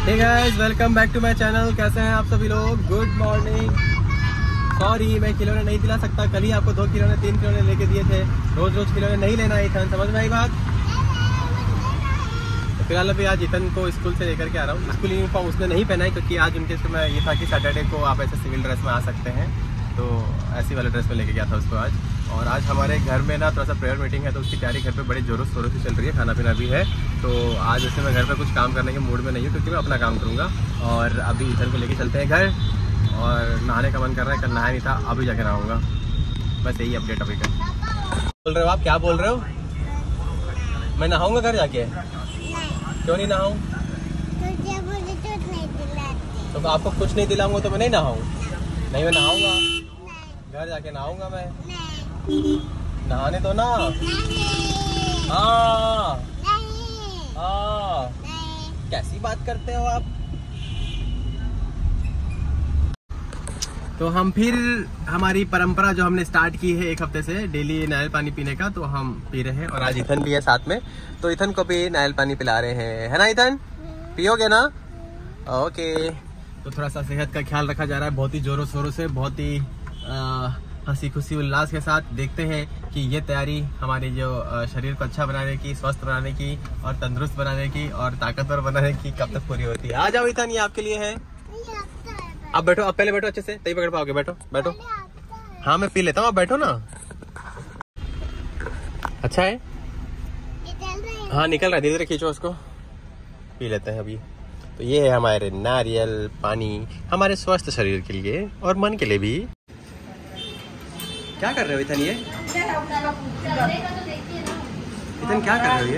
Hey guys, welcome back to my channel. कैसे हैं आप सभी लोग? Good morning. सॉरी, मैं खिलौने नहीं दिला सकता। कल ही आपको 2 खिलौने 3 खिलौने लेके दिए थे। रोज रोज खिलौने नहीं लेना है ईथन, समझ में आई बात? तो फिलहाल अभी आज ईथन को स्कूल से लेकर के आ रहा हूँ। स्कूल यूनिफॉर्म उसने नहीं पहना है क्योंकि आज उनके स्कूल में ये था कि सैटरडे को आप ऐसे सिविल ड्रेस में आ सकते हैं, तो ऐसी वाले ड्रेस में लेके गया था उसको आज। और आज हमारे घर में ना थोड़ा सा प्रेयर मीटिंग है, तो उसकी तैयारी घर पे बड़े जोरों शोरों से चल रही है। खाना पीना भी है, तो आज वैसे मैं घर पे कुछ काम करने के मूड में नहीं हूँ क्योंकि मैं अपना काम करूँगा। और अभी इधर को लेके चलते हैं घर, और नहाने का मन कर रहा है। कल नहाया नहीं था, अभी जाके नहाऊंगा। बस यही अपडेट अभी का। बोल रहे हो आप? क्या बोल रहे हो? मैं नहाऊंगा घर जाके? क्यों नहीं नहाऊं? तो आपको कुछ नहीं दिलाऊंगा तो मैं नहीं नहाऊं? नहीं, मैं नहाऊंगा। घर जाके नहाऊंगा मैं। नहाने दो ना। हाँ हाँ, कैसी बात करते हो आप? तो हम फिर हमारी परंपरा जो हमने स्टार्ट की है 1 हफ्ते से, डेली नारियल पानी पीने का, तो हम पी रहे हैं। और आज इथन भी है साथ में, तो इथन को भी नारियल पानी पिला रहे हैं, है ना इथन? पियोगे ना? ओके। तो थोड़ा सा सेहत का ख्याल रखा जा रहा है, बहुत ही जोरों शोरों से, बहुत ही हंसी खुशी उल्लास के साथ। देखते हैं कि ये तैयारी हमारे जो शरीर को अच्छा बनाने की, स्वस्थ बनाने की, और तंदुरुस्त बनाने की, और ताकतवर बनाने की कब तक पूरी होती है। आ जाओ इथन, ये आपके लिए है। आप बैठो, आप पहले बैठो, अच्छे से तभी पकड़ पाओगे। बैठो बैठो। हाँ, मैं पी लेता हूँ, आप बैठो ना। अच्छा है? हाँ, निकल रहा है, धीरे धीरे खींचो उसको। पी लेते हैं अभी। तो ये है हमारे नारियल पानी, हमारे स्वस्थ शरीर के लिए और मन के लिए भी। क्या कर रहे हो इथन? ये इथन क्या कर रहे हो? ये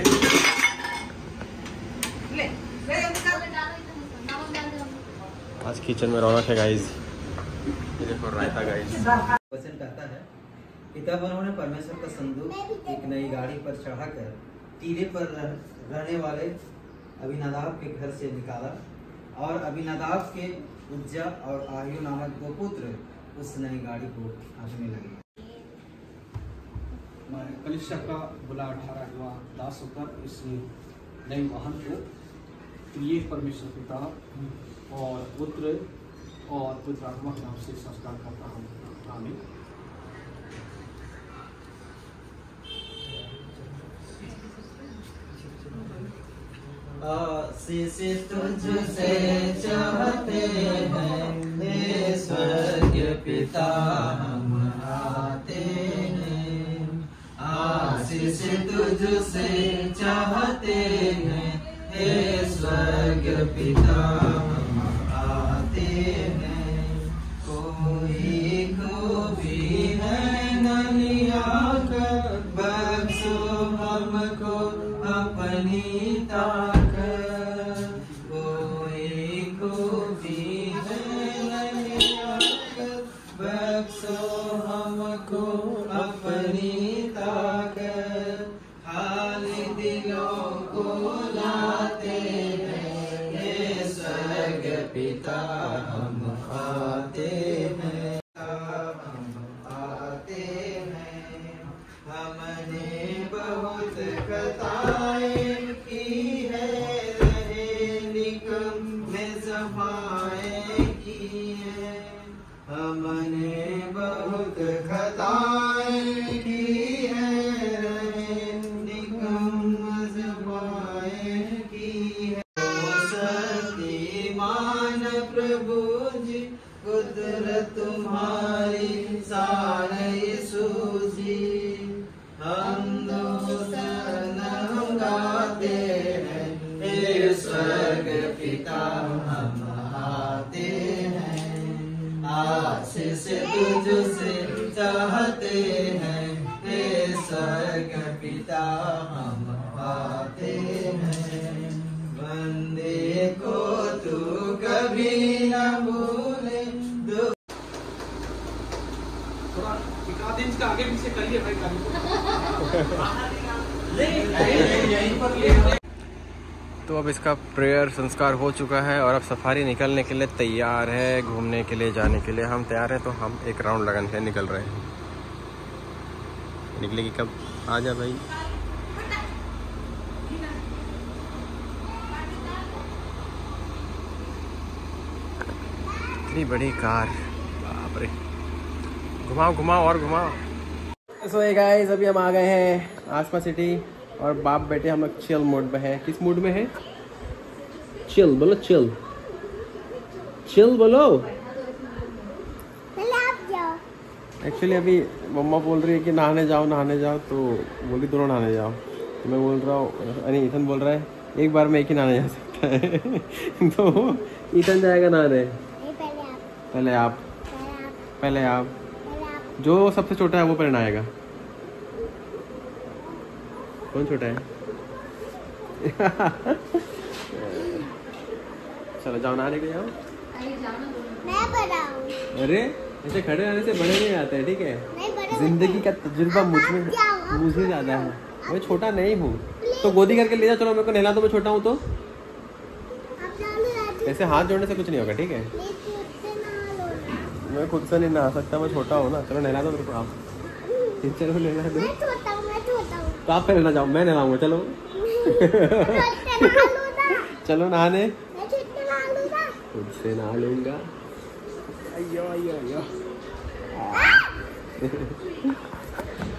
आज किचन में रौनक है गाइस। ये देखो रायता गाइस। वचन कहता है, पिता उन्होंने परमेश्वर का संदूक एक नई गाड़ी पर चढ़ाकर टीले पर रहने वाले अभिनदाब के घर से निकाला, और अभिनदाब के उज्जा और आयु नामक 2 पुत्र उस नई गाड़ी को आंकने लगे। कलिशा का बुला 18वां दास होकर इस नए वाहन को प्रिय परमेश्वर पिता और पुत्र और पवित्र आत्मा के नाम से संस्कार करता हूँ। आमीन। आशीष तुझसे चाहते हैं हे स्वर्गीय पिता, हम आते हैं। आशीष तुझसे चाहते हैं हे स्वर्गीय पिता, हम आते हैं। कोई खूबी है नलिया कर, बख्शो हमको अपनी ताकत। कोई खूबी है नलिया कर, बख्शो हमको अपनी ताकत। खाली दिलों को लाते हैं हे स्वर्गीय पिता, हम आते हैं। हम आते हैं। हमने बहुत कताएं की है, रहे निकम में सफाएं की है। हमने बहुत खताएं की है, रहे निकम में सफाएं की है। शक्तिमान प्रभु जी, कुदरत तुम्हारी सारे यीशु जी। हम दोसन हम गाते हैं हे स्वर्गीय पिता, हम आते हैं। आशीष तुझसे चाहते हैं हे स्वर्गीय पिता, हम आते हैं। बंदे को तू कभी न भूले। थोड़ा 1 इंच का आगे पीछे करिए भाई। तो अब इसका प्रेयर संस्कार हो चुका है, और अब सफारी निकलने के लिए तैयार है, घूमने के लिए, जाने के लिए हम तैयार हैं। तो हम एक राउंड लगाने के लिए निकल रहे हैं। निकलेगी कब? आ जा भाई। इतनी बड़ी कार, बाप रे। घुमाओ घुमाओ और घुमाओ। सो हे गाइस, अभी हम आ गए हैं आसपा सिटी और बाप बेटे हम लोग चिल मोड में है। किस मूड में है? चिल बोलो, चिल चिल बोलो। एक्चुअली अभी मम्मा बोल रही है कि नहाने जाओ नहाने जाओ, तो बोली दोनों नहाने जाओ। तो मैं बोल रहा हूँ, अरे ईथन बोल रहा है एक बार में एक ही नहाने जा सकता है। तो ईथन जाएगा नहाने। पहले आप, पहले आप। जो सबसे छोटा है वो पहले नहाएगा। कौन छोटा है? चलो जाओ नहाने के, जाओ। मैं बड़ा हूँ। अरे ऐसे खड़े रहने से बड़े नहीं आते हैं, ठीक है? जिंदगी का तजुर्बा मुझे ज्यादा है, मैं छोटा नहीं हूँ। तो गोदी करके ले जा, चलो मेरे को नहला दो, मैं छोटा हूँ तो। ऐसे हाथ जोड़ने से कुछ नहीं होगा, ठीक है? मैं खुद से नहीं नहा सकता, मैं छोटा हूँ ना। चलो नहला दो मेरे को आप। चलो नहला दो। तो आप पहले ना जाओ, मैं नहलाऊंगा। चलो चलो नहाने। खुद से नहा लूंगा। अयो अयो अयो।